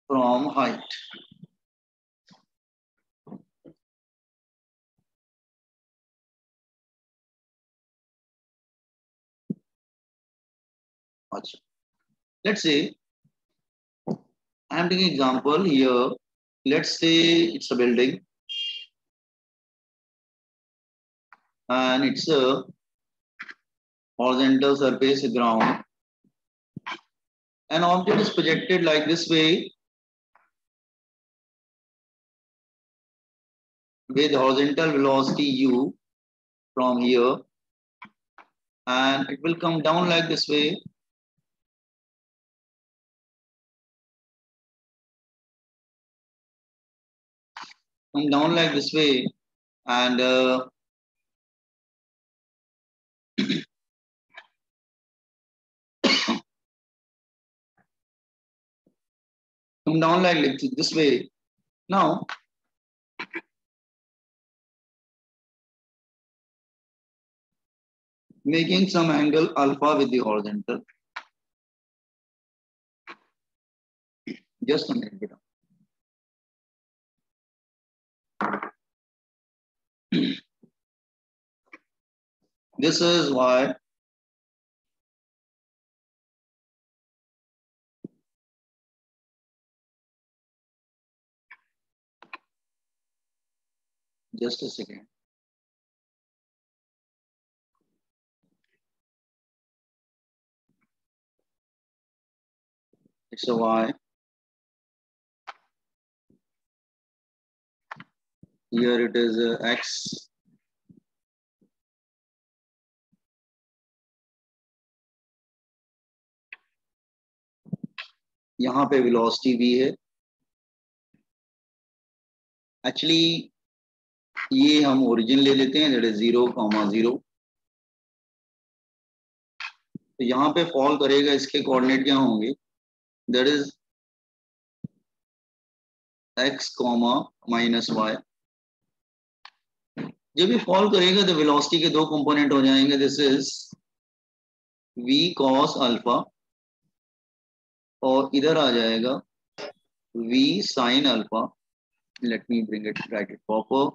from height. Let's say I'm taking example here. Let's say it's a building and it's a horizontal surface ground. An object is projected like this way with horizontal velocity u from here, and it will come down like this way. Come down like this way, and come down like this way. Now, making some angle alpha with the horizontal. Just a minute. This is why just a second. It's a y. Here it is x. यहाँ पे velocity v है. Actually ये हम origin ले लेते हैं, that is 0,0. तो यहाँ पे fall करेगा, इसके coordinate क्या होंगे, that is x, minus y. जब ये fall करेगा तो velocity के दो component हो जाएंगे, this is v cos alpha और इधर आ जाएगा v sin alpha. Let me bring it, write it proper.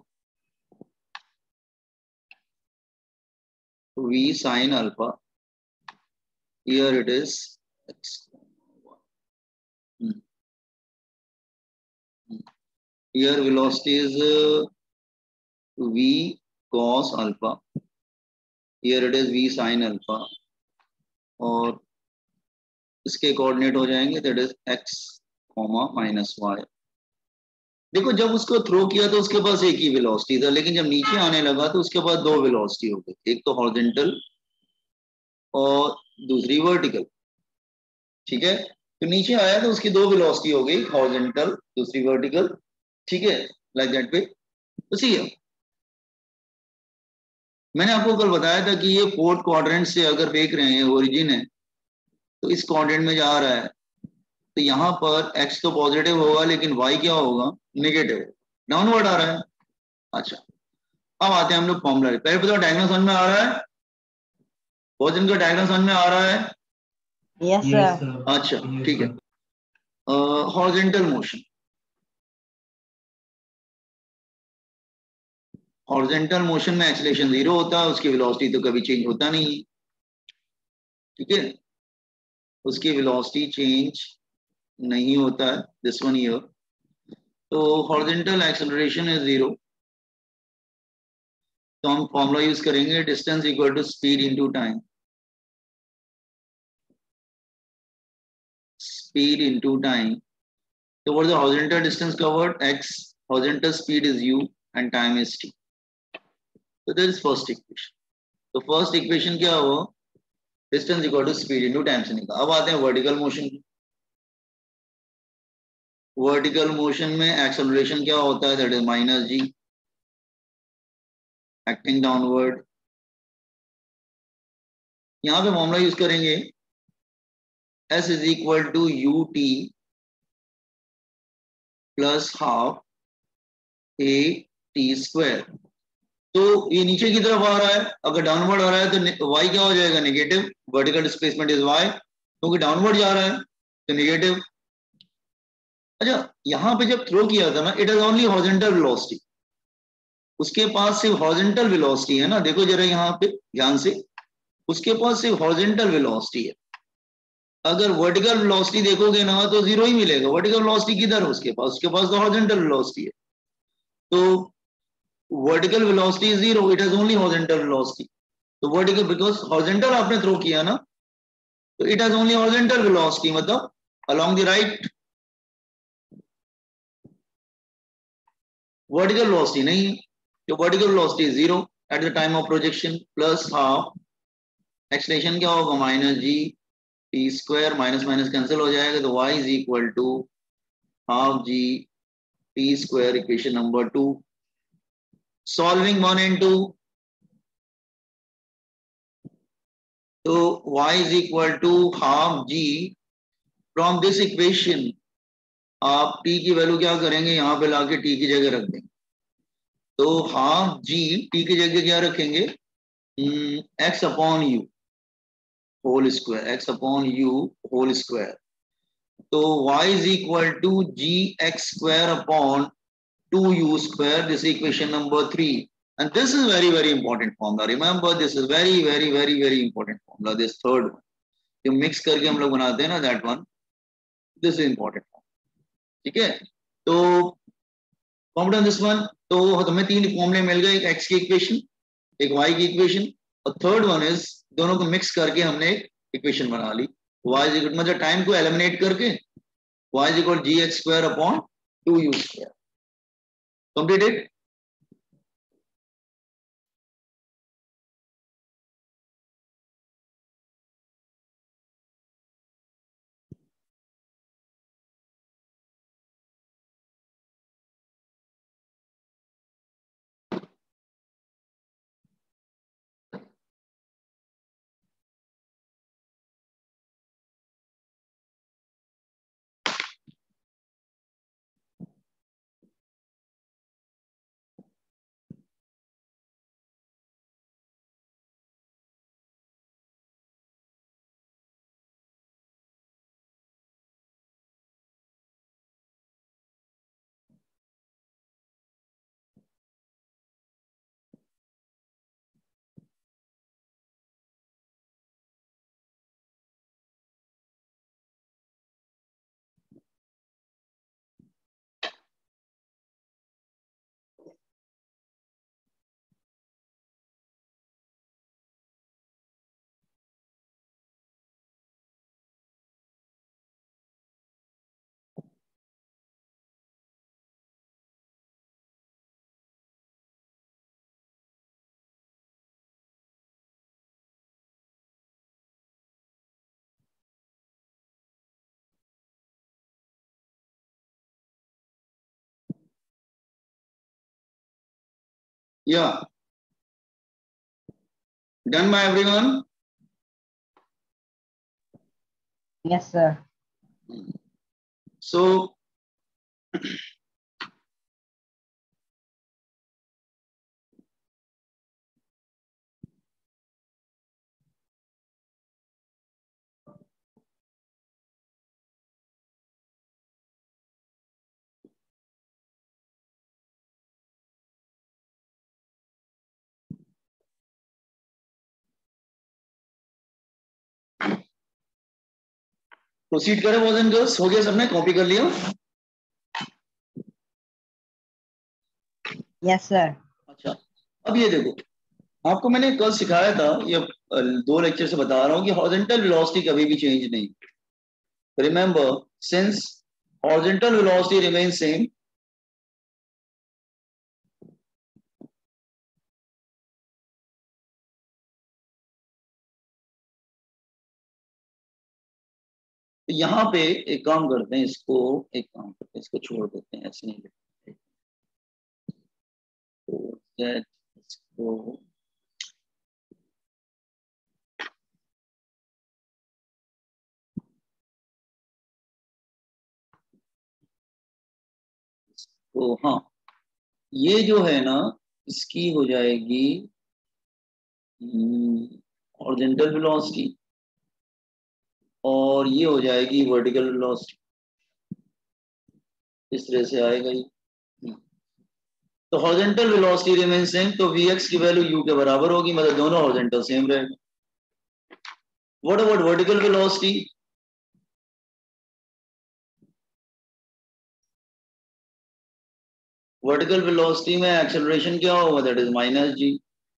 V sin alpha. Here it is x. Here velocity is v cos alpha. Here it is v sin alpha. और इसके coordinate हो जाएंगे, that is x, minus y. देखो जब उसको throw किया तो उसके पास एक ही वेलोसिटी था, लेकिन जब नीचे आने लगा तो उसके पास दो वेलोसिटी हो गई, एक तो हॉरिजॉन्टल और दूसरी वर्टिकल. ठीक है, तो नीचे आया तो उसकी दो वेलोसिटी हो गई, हॉरिजॉन्टल दूसरी वर्टिकल. ठीक है, लाइक दैट वे. तो सी है, मैंने आपको कल बताया था कि ये फोर्थ क्वाड्रेंट से अगर देख रहे हैं, ओरिजिन है तो इस क्वाड्रेंट में जा रहा है, तो यहाँ पर x तो पॉजिटिव होगा लेकिन y क्या होगा, नेगेटिव, डाउनवर्ड आ रहा है. अच्छा, अब आते हैं हम लोग फॉर्मूला. पहले बताओ डायग्राम समझ में आ रहा है, ओरिजिन का डायग्राम समझ में आ रहा है? Yes sir. अच्छा ठीक है. हॉरिजॉन्टल मोशन, हॉरिजॉन्टल मोशन में एक्सीलरेशन 0 होता है, उसकी वेलोसिटी तो कभी चेंज होता नहीं है. ठीक है, उसकी वेलोसिटी चेंज नहीं होता है, दिस वन हियर. तो हॉरिजॉन्टल एक्सेलरेशन इज 0. तो हम फॉर्मूला यूज करेंगे, distance equal to speed into time. Speed into time. तो what is the horizontal distance covered, x, horizontal speed is u and time is t. तो that is first equation. तो first equation क्या हुआ, distance equal to speed into time से निकाला. अब आते हैं वर्टिकल मोशन. वर्टिकल मोशन में एक्सेलरेशन क्या होता है, that is minus g, acting downward. यहां पे फॉर्मूला यूज करेंगे, s is equal to ut plus half a t square. तो ये नीचे की तरफ आ रहा है, अगर डाउनवर्ड आ रहा है तो y क्या हो जाएगा, negative. Vertical displacement is y, क्योंकि डाउनवर्ड जा रहा है तो नेगेटिव. अच्छा, यहाँ पे जब थ्रो किया था ना, it is only horizontal velocity, उसके पास सिर्फ हॉरिजॉन्टल वेलोसिटी है ना, देखो जरा यहाँ पे ध्यान से, उसके पास सिर्फ हॉरिजॉन्टल वेलोसिटी है। अगर वर्टिकल वेलोसिटी देखोगे ना तो जीरो ही मिलेगा। वर्टिकल वेलोसिटी किधर है उसके पास तो हॉरिजॉन्टल वेलोसिटी है। तो vertical velocity is zero, it has only horizontal velocity. तो वर्टिकल बिकॉज हॉरिजॉन्टल आपने थ्रो किया ना, तो it has only horizontal velocity, मतलब along the right. Vertical velocity नहीं, तो vertical velocity is zero at the time of projection, plus half acceleration क्या होगा, minus g t square, minus minus cancel हो जाएगा, तो y is equal to half g t square, equation number 2। Solving 1 and 2, तो y is equal to half g, from this equation आप t की value क्या करेंगे, यहाँ पे लाके t की जगह रख देंगे। तो हाफ जी t की जगह क्या रखेंगे, x upon u whole square, x upon u whole square. तो y is equal to g x square upon 2u square, this is equation number 3, and this is very important formula. Remember, this is very important formula, this third one जो mix करके हम लोग बनाते हैं ना, that one, this is important formula। ठीक है, तो फॉर्म दिस वन, तो हमें 3 फॉर्मूले मिल गए, एक x की इक्वेशन, एक y की इक्वेशन, और थर्ड वन इज दोनों को मिक्स करके हमने एक इक्वेशन बना ली। y इज इक्वल, मतलब टाइम को एलिमिनेट करके y is equal g x square upon 2u square. Completed. या done by everyone. Yes, sir. So proceed करें बॉयज एंड गर्ल्स, हो गया सबने कॉपी कर लिया? Yes, sir. अच्छा, अब ये देखो, आपको मैंने कल सिखाया था, ये 2 लेक्चर से बता रहा हूँ कि हॉरिजॉन्टल वेलोसिटी कभी भी चेंज नहीं। Remember, since horizontal velocity remain same, तो यहाँ पे एक काम करते हैं, इसको छोड़ देते हैं, ऐसे नहीं लिखते, तो इसको तो हाँ, ये जो है ना, इसकी हो जाएगी हॉरिजॉन्टल वेलोसिटी, और ये हो जाएगी वर्टिकल वेलोसिटी। इस तरह से आएगा ये। तो हॉरिजॉन्टल वेलोसिटी रिमेन सेम, तो vx की वैल्यू u के बराबर होगी, मतलब दोनों हॉरिजॉन्टल सेम रहेगा। What about vertical velocity? Vertical velocity में एक्सेलरेशन क्या होगा, दैट इज माइनस जी।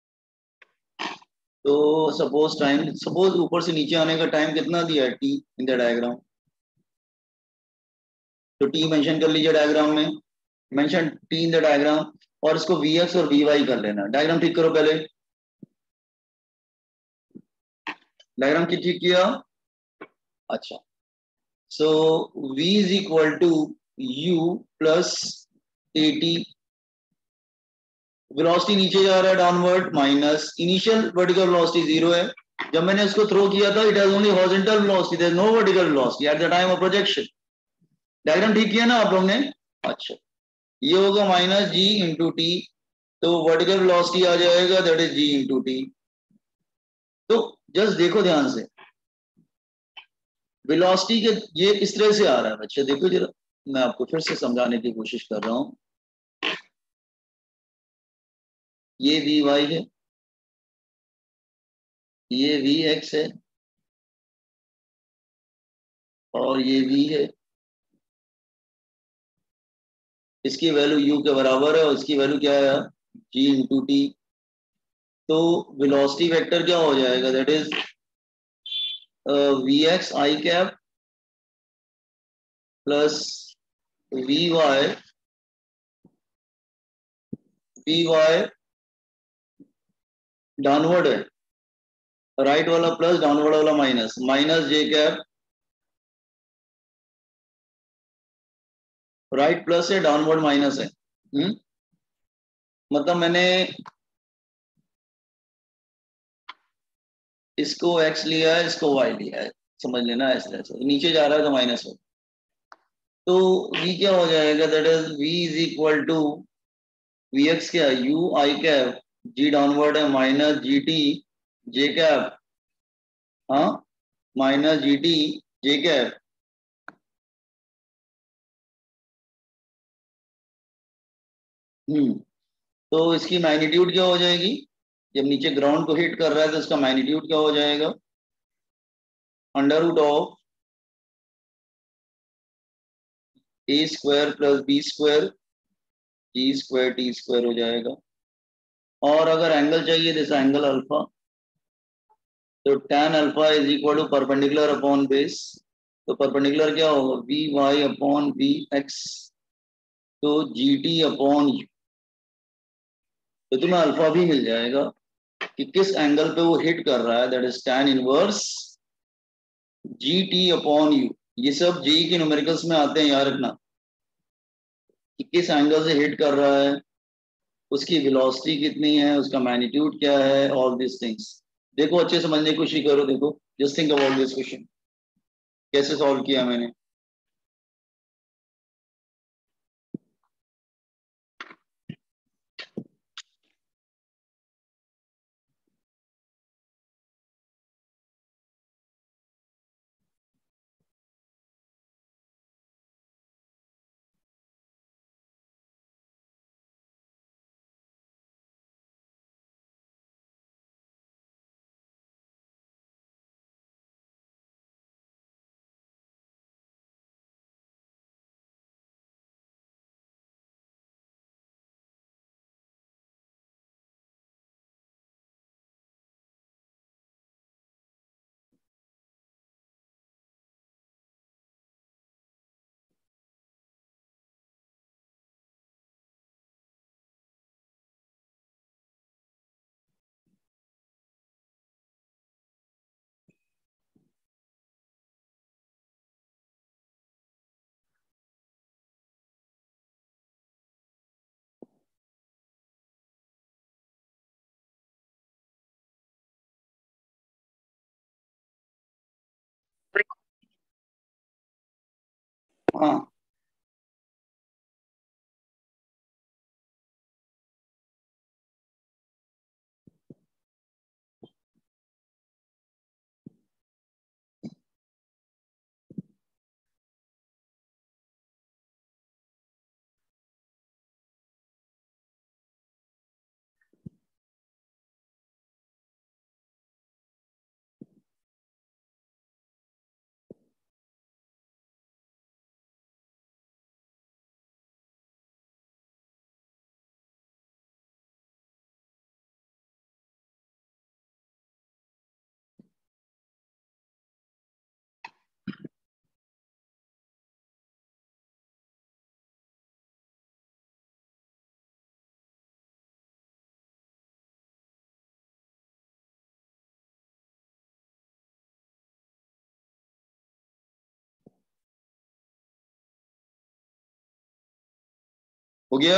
तो सपोज ऊपर से नीचे आने का टाइम कितना दिया है, टी इन द डायग्राम। तो टी मेंशन कर लीजिए डायग्राम में, mention t in the diagram, और इसको vx और vy कर लेना। डायग्राम ठीक करो पहले, डायग्राम की ठीक किया। अच्छा, so v is equal to u plus at। Velocity नीचे जा रहा है downward, minus initial vertical velocity 0 है। जब मैंने उसको थ्रो किया था, it has only horizontal velocity, there is no vertical velocity at the time of projection. Diagram ठीक किया ना आप लोगों ने? अच्छा, ये होगा माइनस जी इंटू टी, तो वर्टिकल वेलोसिटी आ जाएगा that is g into t. तो जस्ट देखो ध्यान से, वेलोसिटी के ये इस तरह से आ रहा है बच्चे, देखो जरा, मैं आपको फिर से समझाने की कोशिश कर रहा हूं। ये वी वाई है, ये वी एक्स है, और ये वी है। इसकी वैल्यू u के बराबर है और इसकी वैल्यू क्या है, g इंटू टी। तो वेलोसिटी वेक्टर क्या हो जाएगा, that is v x i cap plus v y downward है, राइट वाला प्लस डाउनवर्ड वाला minus, minus j cap, right plus है डाउनवर्ड माइनस है। मतलब मैंने इसको x लिया है, इसको y लिया है, समझ लेना इस तरह से, नीचे जा रहा है तो माइनस हो। तो v क्या हो जाएगा, that is v is equal to v x क्या है, u i cap, g downward है minus g t j cap, हाँ, minus g t j cap. तो इसकी मैग्नीट्यूड क्या हो जाएगी, जब नीचे ग्राउंड को हिट कर रहा है तो इसका मैग्नीट्यूड क्या हो जाएगा, under root of a square plus b square g square t square हो जाएगा। और अगर एंगल चाहिए जैसा एंगल अल्फा, तो tan alpha is equal to perpendicular upon base. तो परपेंडिकुलर क्या होगा, v y upon v x, तो जी टी अपॉन यू। तो तुम्हें अल्फा भी मिल जाएगा कि किस एंगल पे वो हिट कर रहा है, that is tan inverse g t upon u. ये सब जेई के न्यूमेरिकल्स में आते हैं, याद रखना कि किस एंगल से हिट कर रहा है, उसकी वेलोसिटी कितनी है, उसका मैग्नीट्यूड क्या है, ऑल दिस थिंग्स। देखो अच्छे समझने की कोशिश करो, देखो just think about this question, कैसे सॉल्व किया मैंने। हाँ, हो गया?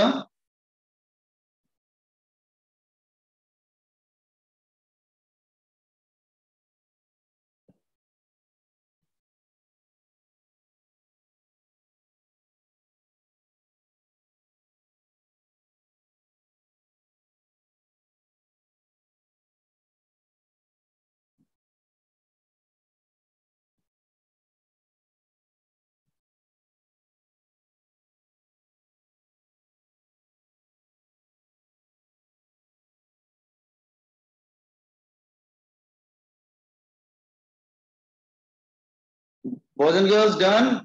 Boys and girls, done?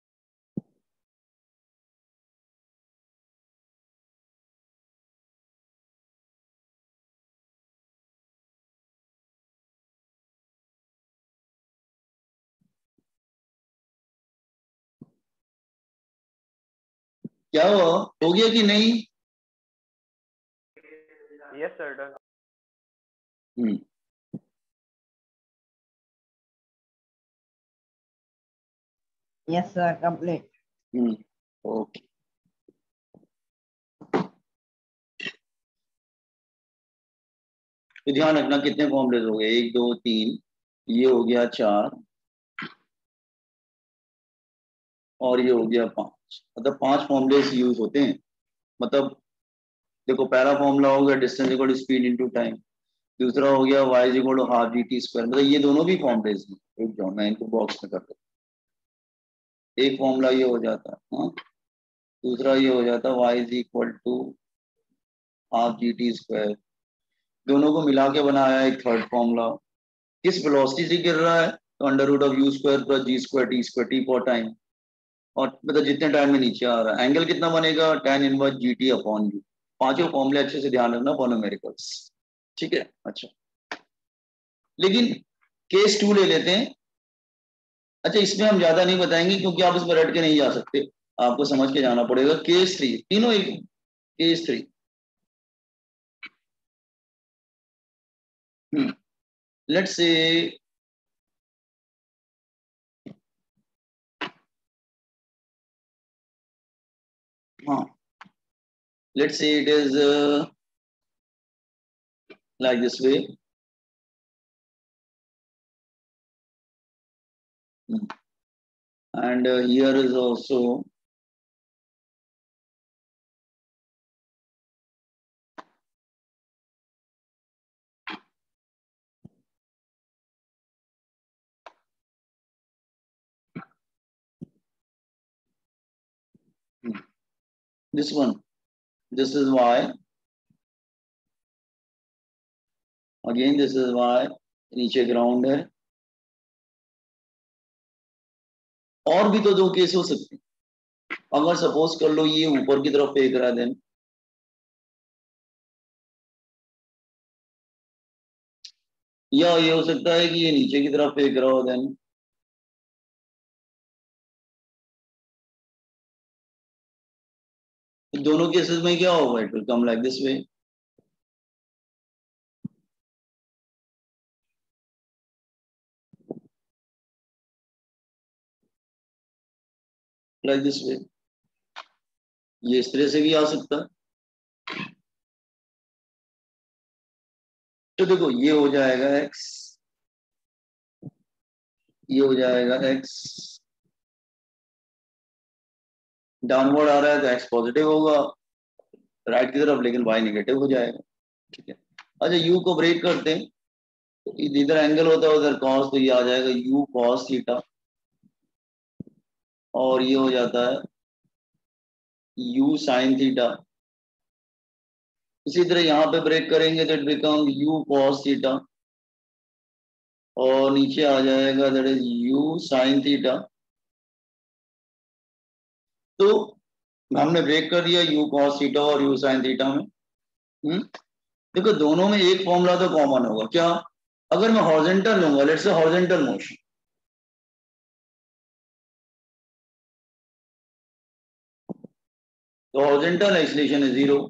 क्या हुआ, हो गया कि नहीं? Yes, sir. Done. Yes, sir. Complete. Okay, तो ध्यान रखना कितने फॉर्मूलेज हो गए, 1 2 3, ये हो गया 4 और ये हो गया 5, मतलब 5 फॉर्मूलेज यूज होते हैं। मतलब देखो, पहला फॉर्मूला हो गया distance equal to speed into time, दूसरा हो गया y is equal to half dt square, मतलब ये दोनों भी फॉर्मूलेज हैं। रुक जाओ, मैं इनको बॉक्स में कर देता हूं। एक फॉर्मूला ये हो जाता है, हाँ, दूसरा ये हो जाता y is equal to half dt square, दोनों को मिला के बनाया एक थर्ड फॉर्मूला। किस वेलोसिटी से गिर रहा है, तो under root of u square plus g square t square, t for time, और मतलब जितने टाइम में नीचे आ रहा है एंगल कितना बनेगा, tan inverse g t upon u. पांचों फॉर्मूले अच्छे से ध्यान रखना, पॉलिनोमियल्स, ठीक है। अच्छा, लेकिन केस 2 ले लेते हैं। अच्छा, इसमें हम ज्यादा नहीं बताएंगे क्योंकि आप इसमें रट के नहीं जा सकते, आपको समझ के जाना पड़ेगा। केस 3, तीनों एक, केस 3, लेट्स से हाँ, let's say it is like this way. And here is also this one. This is y. Again, this is y. नीचे ग्राउंड है। और भी तो दो केस हो सकते हैं। अगर सपोज कर लो ये ऊपर की तरफ फेंक रहा है, देन या ये हो सकता है कि ये नीचे की तरफ फेंक रहा हो, देन दोनों केसेस में क्या होगा, it will come like this way. Like this way, ये इस तरह से भी आ सकता है। तो देखो, ये हो जाएगा x, ये हो जाएगा x, डाउनवर्ड आ रहा है तो x पॉजिटिव होगा राइट की तरफ, लेकिन y नेगेटिव हो जाएगा, ठीक है। अच्छा, u को ब्रेक करते हैं, तो इधर एंगल होता है उधर कॉस, तो ये आ जाएगा u cos थीटा, और ये हो जाता है u sin थीटा। इसी तरह यहाँ पे ब्रेक करेंगे तो it become u cos theta, और नीचे आ जाएगा that is u sin theta. तो हमने ब्रेक कर दिया u cos थीटा और u sin थीटा में। देखो, दोनों में एक फॉर्मूला तो कॉमन होगा, क्या? अगर मैं हॉरिजॉन्टल लूंगा, लेट्स से हॉरिजॉन्टल मोशन, तो हॉरिजॉन्टल एक्सीलरेशन इज 0,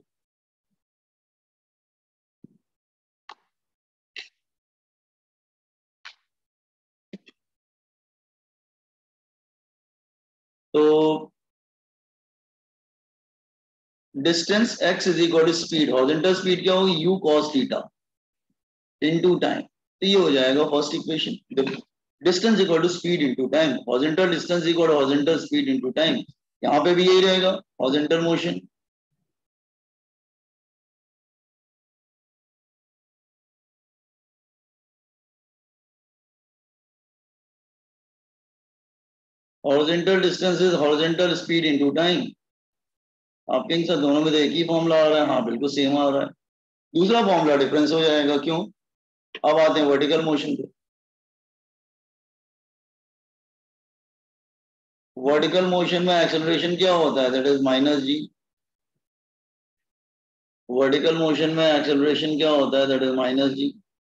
तो distance x is equal to speed, horizontal speed क्या होगी u cos theta into time, तो ये हो जाएगा first equation. Distance equal to speed into time, horizontal distance equal to horizontal speed into time, यहाँ पे भी यही रहेगा horizontal motion. Horizontal distance is horizontal speed into time. आप कहेंगे सर दोनों में तो एक ही फॉर्मूला आ रहा है, हाँ बिल्कुल सेम आ रहा है, दूसरा फॉर्मूला डिफरेंस हो जाएगा, क्यों? अब आते हैं वर्टिकल मोशन पे। वर्टिकल मोशन में एक्सेलरेशन क्या होता है, that is minus g. Vertical motion में एक्सेलरेशन क्या होता है, that is minus g.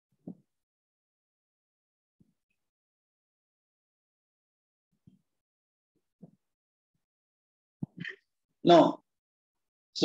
No, so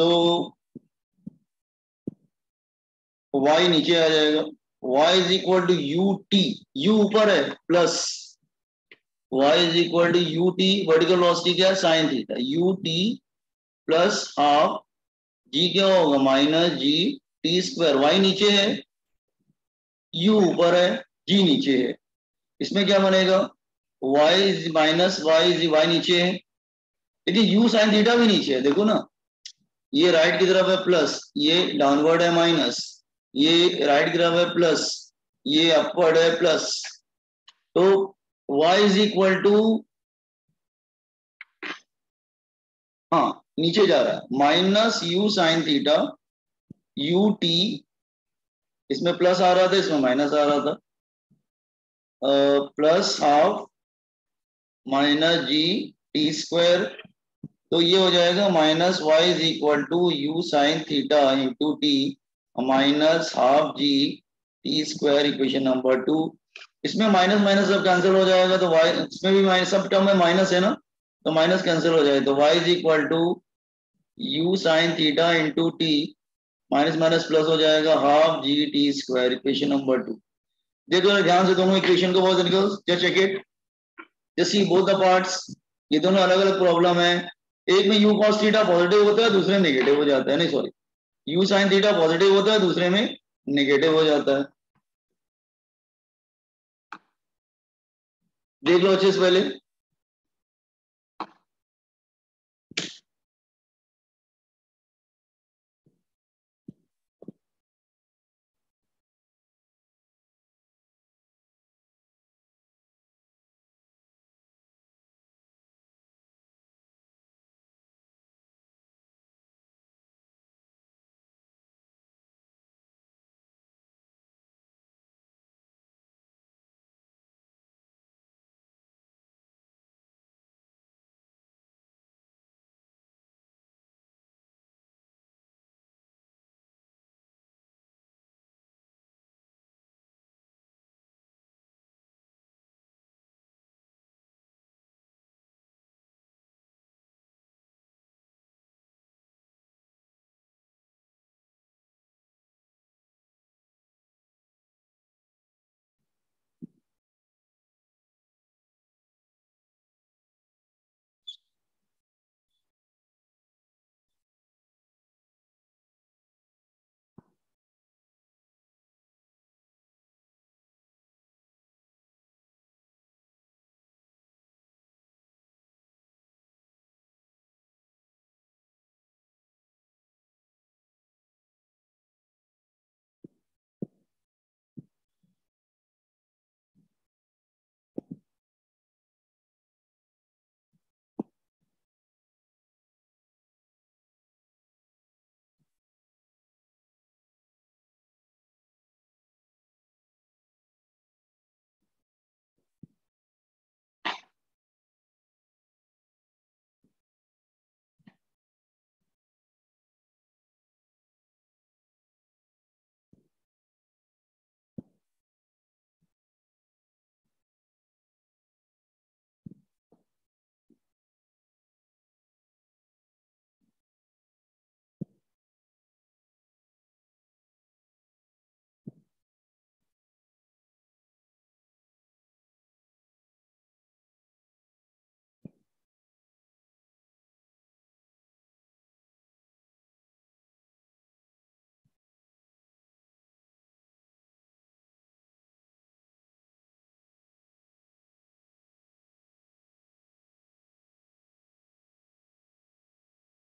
y नीचे आ जाएगा, y is equal to u t, u ऊपर है plus, y is equal to u t, vertical velocity क्या है sine theta, u t plus half g क्या होगा minus g t square. y नीचे है, u ऊपर है, g नीचे है, इसमें क्या बनेगा y इज माइनस y नीचे है, लेकिन u साइन थीटा भी नीचे है, देखो ना, ये राइट की तरफ है प्लस, ये डाउनवर्ड है माइनस, ये राइट की तरफ है प्लस, ये अपवर्ड है प्लस, तो y इज इक्वल टू, हाँ नीचे जा रहा है, minus u sine theta u t, इसमें प्लस आ रहा था इसमें माइनस आ रहा था, plus half minus g t square, तो ये हो जाएगा minus y is equal to u sine theta into t minus half g t square, equation number 2। इसमें माइनस माइनस सब कैंसिल हो जाएगा, तो वाई इसमें भी माइनस, सब टर्म में माइनस है ना, तो माइनस कैंसिल हो जाएगा, तो y is equal to u sine theta into t minus minus plus हो जाएगा half g t square, equation number 2। देखो ध्यान से दोनों इक्वेशन को बहुत just check it, just see both the parts, ये दोनों अलग अलग प्रॉब्लम है, एक में u cos थीटा पॉजिटिव होता है दूसरे में नेगेटिव हो जाता है, नहीं sorry, u sin theta positive होता है दूसरे में नेगेटिव हो जाता है। देख लो अच्छे से पहले।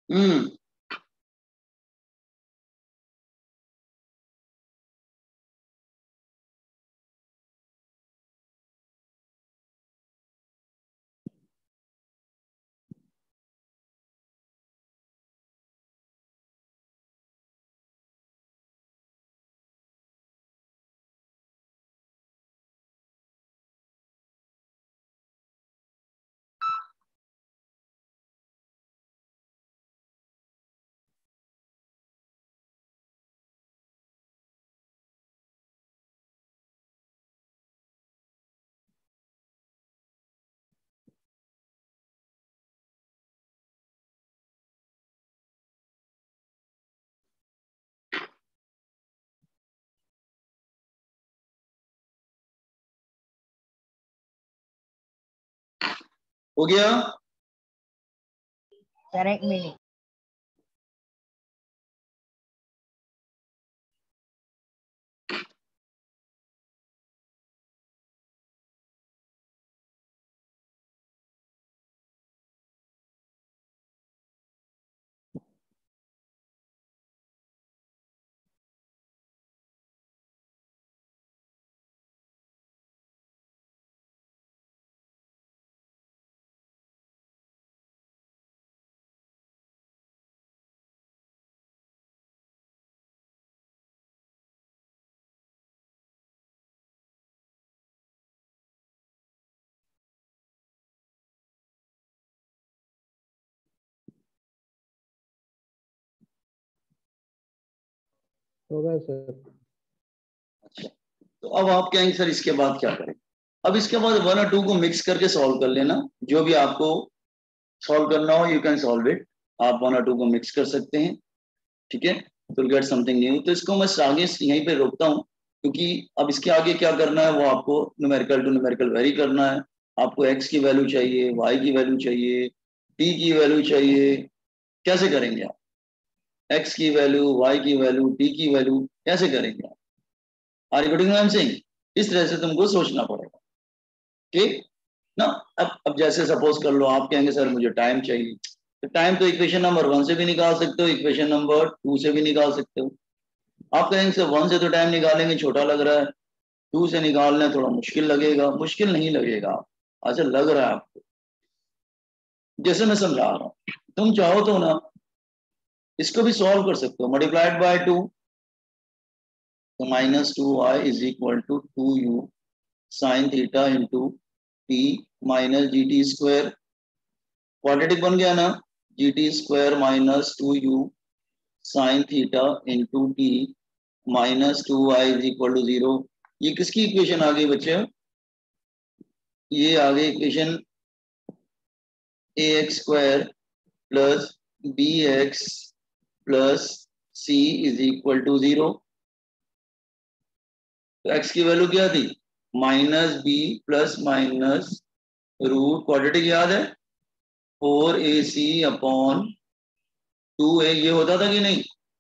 हम्म, हो गया। Sir, 1 minute. होगा सर। अच्छा, तो अब आप कहेंगे सर इसके बाद क्या करें? अब इसके बाद 1 और 2 को मिक्स करके सॉल्व कर लेना। जो भी आपको सॉल्व करना हो यू कैन सॉल्व इट। आप 1 और 2 को मिक्स कर सकते हैं, ठीक है, तो गेट समथिंग न्यू। तो इसको मैं आगे यहीं पे रोकता हूँ, क्योंकि अब इसके आगे क्या करना है वो आपको न्यूमेरिकल टू न्यूमेरिकल वेरी करना है। आपको x की वैल्यू चाहिए, y की वैल्यू चाहिए, t की वैल्यू चाहिए। कैसे करेंगे आप? x की वैल्यू, y की वैल्यू, t की वैल्यू कैसे करेंगे आप? Are you getting what I am saying? इस तरह से तुमको सोचना पड़ेगा, ठीक ना। अब जैसे सपोज कर लो आप कहेंगे सर मुझे टाइम चाहिए, तो टाइम तो इक्वेशन नंबर 1 से भी निकाल सकते हो, इक्वेशन नंबर 2 से भी निकाल सकते हो। आप कहेंगे सर 1 से तो टाइम निकालेंगे छोटा लग रहा है, 2 से निकालना थोड़ा मुश्किल लगेगा। मुश्किल नहीं लगेगा, अच्छा लग रहा है आपको। जैसे मैं समझा रहा हूँ, तुम चाहो तो ना इसको भी सॉल्व कर सकते हो। मल्टीप्लाइड बाय 2, तो -2y is equal to 2u sine theta into t minus g t square. Quadratic बन गया ना, g t square minus 2u sine theta into t minus 2y is equal to 0। ये किसकी equation आ गई बच्चे? ये आ गई equation ax square plus bx plus c is equal to 0। तो x की वैल्यू क्या थी? -b plus minus root, quadratic याद है, 4ac अपॉन 2a। ये होता था कि नहीं?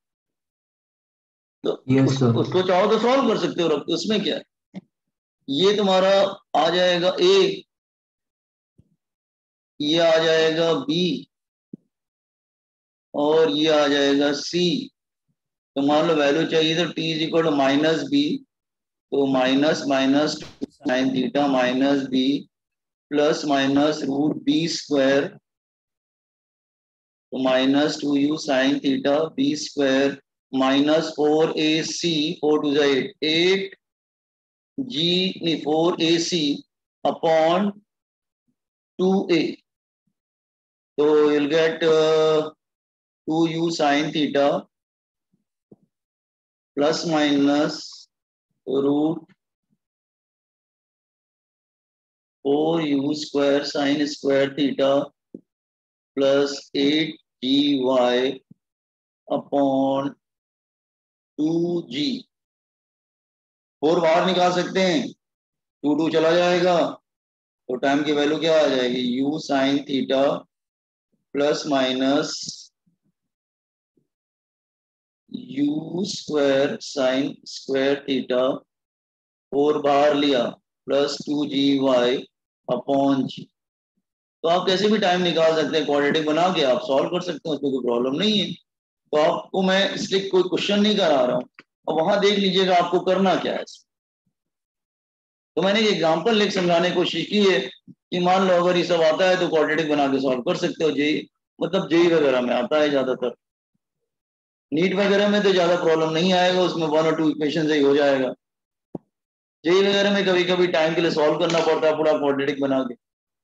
तो यस सर। उसको चाहो तो सॉल्व कर सकते हो, रख उसमें क्या है। ये तुम्हारा आ जाएगा a, ये आ जाएगा b और ये आ जाएगा c। तो मान लो वैल्यू चाहिए तो t is equal to -b, तो minus minus sine theta minus b plus minus root b square, तो -2u sine theta b square minus 4ac, 4 two 8, 8g नहीं 4ac अपॉन 2a। तो you'll get 2u sine theta plus minus root 4u square sine square theta plus 8gy upon 2g। 4 बाहर निकाल सकते हैं, 2 चला जाएगा, तो टाइम की वैल्यू क्या आ जाएगी? u sine theta plus minus u square sine square theta, 4 बाहर लिया, प्लस 2gy अपॉन g। तो आप कैसे भी टाइम निकाल सकते हैं, क्वाड्रेटिक बना के आप सॉल्व कर सकते हैं, उसमें कोई प्रॉब्लम नहीं है। तो आपको मैं इसलिए कोई क्वेश्चन नहीं करा रहा हूँ, और वहां देख लीजिएगा आपको करना क्या है। तो मैंने एक एग्जांपल लेकर समझाने की कोशिश की है कि मान लो अगर ये सब आता है तो क्वाड्रेटिक बना के सॉल्व कर सकते हो। जेई मतलब जेई वगैरह में आता है ज्यादातर, नीट वगैरह में तो ज्यादा प्रॉब्लम नहीं आएगा, उसमें 1 और 2 इक्वेशन से ही हो जाएगा। जेई वगैरह में कभी कभी टाइम के लिए सॉल्व करना पड़ता है पूरा क्वाड्रेटिक बना के।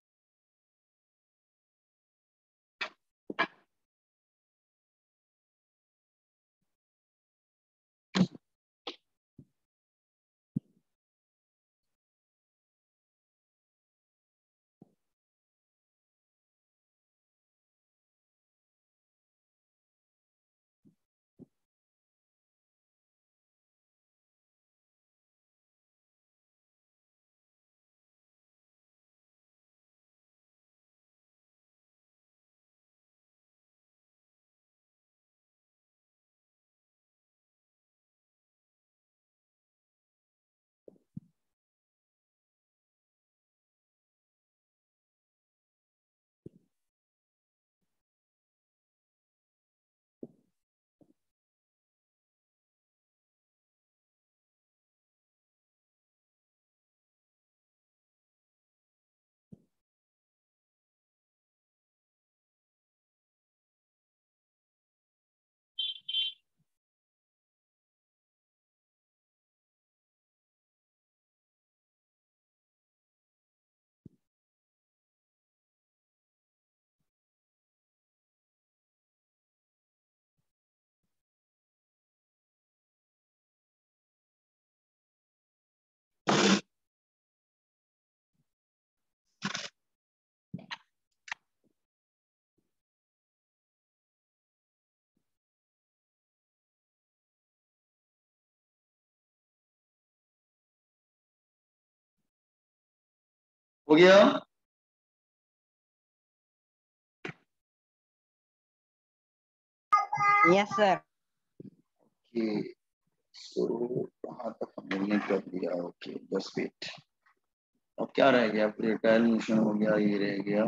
हो गया? Yes, sir. ओके, सो कहाँ तक हमने कर दिया? Okay, just wait. अब क्या रह गया? प्रेटाइल मोशन हो गया, ये रह गया।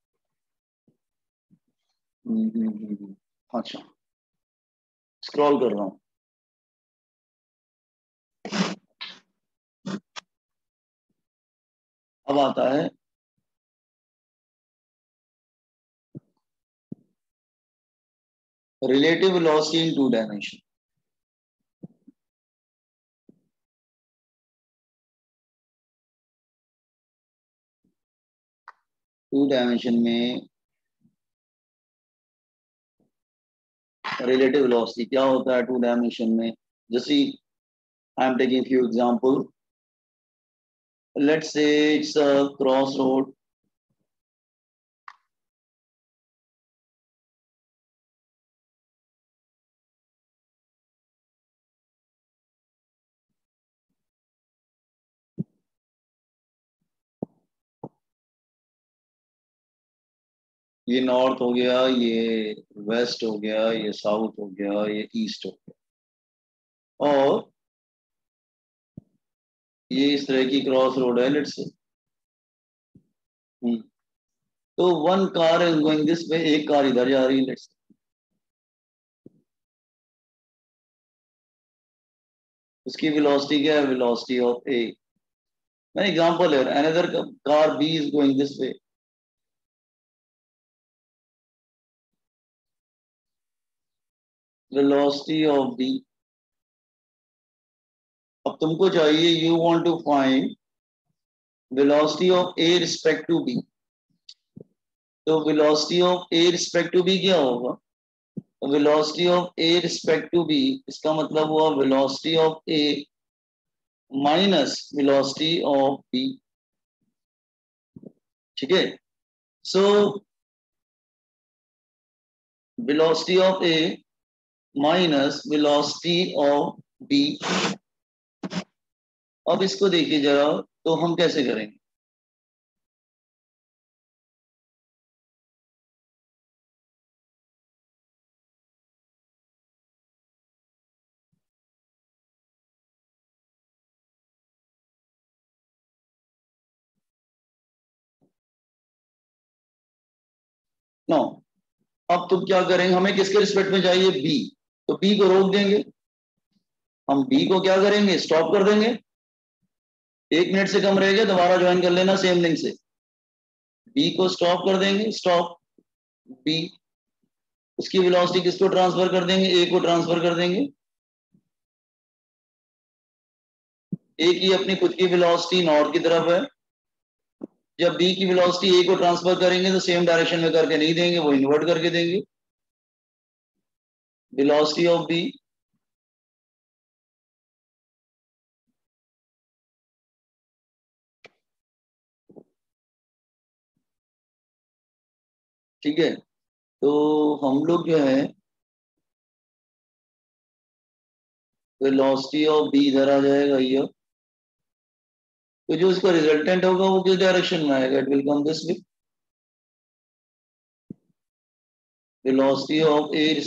अच्छा, स्क्रॉल कर रहा हूँ। अब आता है relative velocity in 2 dimension. Two dimension में रिलेटिव वेलोसिटी क्या होता है? 2 डायमेंशन में जैसे I am taking few example. Let's say it's a cross road, ये नॉर्थ हो गया, ये वेस्ट हो गया, ये साउथ हो गया, ये ईस्ट हो गया, और ये इस तरह की क्रॉस रोड है लेट्स से। तो one car is going this way, एक कार इधर जा रही है लेट्स। उसकी वेलोसिटी क्या है? Velocity of A. मैंने एग्जांपल है, another car B is going this way, velocity of B. अब तुमको चाहिए, you want to find velocity of A respect to B. तो velocity of A respect to B क्या होगा? Velocity of A respect to B, इसका मतलब हुआ velocity of A minus velocity of B. ठीक है, so velocity of A minus velocity of B. अब इसको देखिए जरा, तो हम कैसे करेंगे? नो, अब तो क्या करेंगे, हमें किसके रिस्पेक्ट में चाहिए, बी, तो बी को रोक देंगे, हम बी को क्या करेंगे, स्टॉप कर देंगे, 1 मिनट से कम रह गया दोबारा ज्वाइन कर लेना सेम लिंक से, बी को स्टॉप कर देंगे, स्टॉप बी, उसकी वेलोसिटी किसको ट्रांसफर कर देंगे, ए को ट्रांसफर कर देंगे, ए की अपनी खुद की वेलोसिटी नॉर्थ की तरफ है, जब बी की वेलोसिटी ए को ट्रांसफर करेंगे तो सेम डायरेक्शन में करके नहीं देंगे, वो इन्वर्ट करके देंगे, वेलोसिटी ऑफ बी ठीक है। तो हम लोग जो है वेलोसिटी ऑफ बी इधर आ जाएगा ये, तो जो इसका रिजल्टेंट होगा वो किस डायरेक्शन में आएगा, it will come this way, velocity of A